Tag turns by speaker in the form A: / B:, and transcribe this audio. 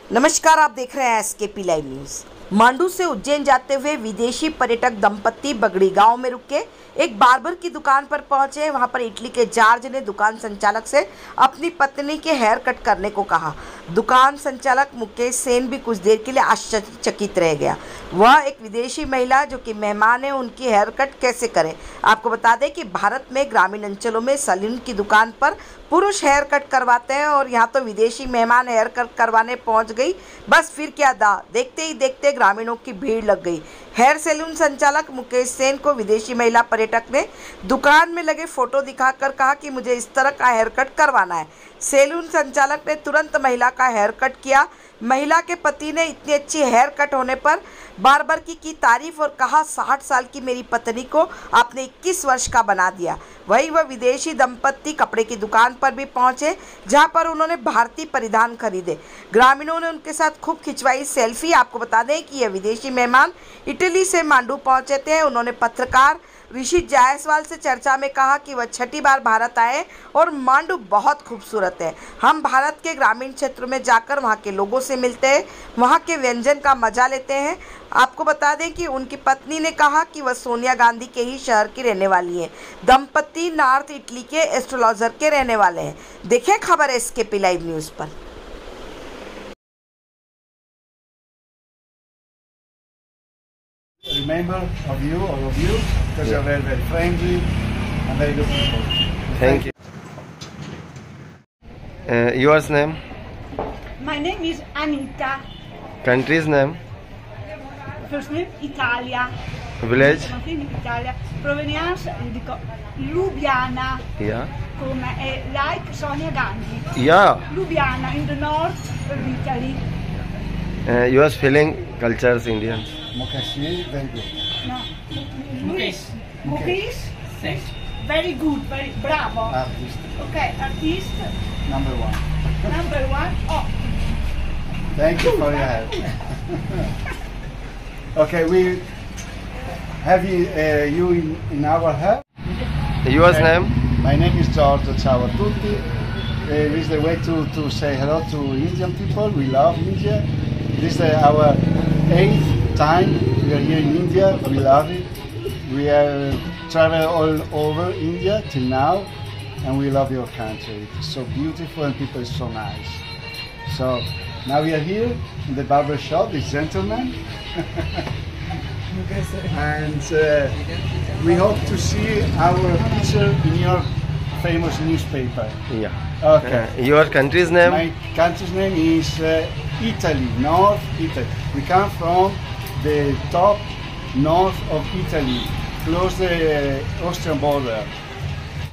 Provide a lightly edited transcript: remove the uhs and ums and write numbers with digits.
A: नमस्कार, आप देख रहे हैं एसकेपी लाइव न्यूज। मांडू से उज्जैन जाते हुए विदेशी पर्यटक दंपत्ति बगड़ी गांव में रुके एक बार्बर की दुकान पर पहुंचे। वहां पर इटली के जॉर्ज ने दुकान संचालक से अपनी पत्नी के हेयर कट करने को कहा। दुकान संचालक मुकेश सेन भी कुछ देर के लिए आश्चर्यचकित रह गया। वह एक विदेशी महिला जो कि मेहमान है, उनकी हेयर कट कैसे करें। आपको बता दें कि भारत में ग्रामीण अंचलों में सैलून की दुकान पर पुरुष हेयर कट करवाते हैं और यहाँ तो विदेशी मेहमान हेयर कट करवाने पहुँच गई। बस फिर क्या था, देखते ही देखते ग्रामीणों की भीड़ लग गई। हेयर सैलून संचालक मुकेश सेन को विदेशी महिला पर्यटक ने दुकान में लगे फोटो दिखाकर कहा कि मुझे इस तरह का हेयर कट करवाना है। सैलून संचालक ने तुरंत महिला का हेयर कट किया। महिला के पति ने इतनी अच्छी हेयर कट होने पर बार्बर की तारीफ और कहा, 60 साल की मेरी पत्नी को आपने 21 वर्ष का बना दिया। वही वह विदेशी दंपत्ति कपड़े की दुकान पर भी पहुंचे, जहां पर उन्होंने भारतीय परिधान खरीदे। ग्रामीणों ने उनके साथ खूब खिंचवाई सेल्फी। आपको बता दें कि यह विदेशी मेहमान इटली से मांडू पहुंचे थे। उन्होंने पत्रकार ऋषि जायसवाल से चर्चा में कहा कि वह छठी बार भारत आए और मांडू बहुत खूबसूरत है। हम भारत के ग्रामीण क्षेत्रों में जाकर वहां के लोगों से मिलते हैं, वहां के व्यंजन का मजा लेते हैं। आपको बता दें कि उनकी पत्नी ने कहा कि वह सोनिया गांधी के ही शहर की रहने वाली है। दंपति नॉर्थ इटली के एस्ट्रोलॉजर के रहने वाले हैं। देखें खबर एसकेपी लाइव न्यूज़ पर।
B: Remember of you, all of you, because you're very, very friendly and very good people.
C: Thank you. Yours name?
D: My name is Anita.
C: Country's name?
D: First name Italia.
C: Village?
D: Italia. Provenience dico Ljubljana.
C: Yeah.
D: Come like Sonia Gandhi.
C: Yeah.
D: Ljubljana in the north of Italy.
C: Yours feeling cultures Indians?
B: Mukesh, very good.
D: No. Mukesh. Very good. Very bravo.
B: Artist,
D: Okay, artist
B: number one.
D: number 1. Oh,
B: Thank you for your help. Okay, we have you in our help.
C: Yours name?
B: My name is Giorgio. Ciao a tutti. This is the way to say hello to Indian people. We love India. This is our 8th time we are here in India. We love it. We are travel all over India till now, and we love your country. It's so beautiful and people are so nice. So now we are here in the barber shop, this gentleman, and we hope to see our picture in your famous newspaper.
C: Yeah.
B: Okay.
C: Your country's name?
B: My country's name is Italy, North Italy. We come from the top north of Italy, close the Austrian border.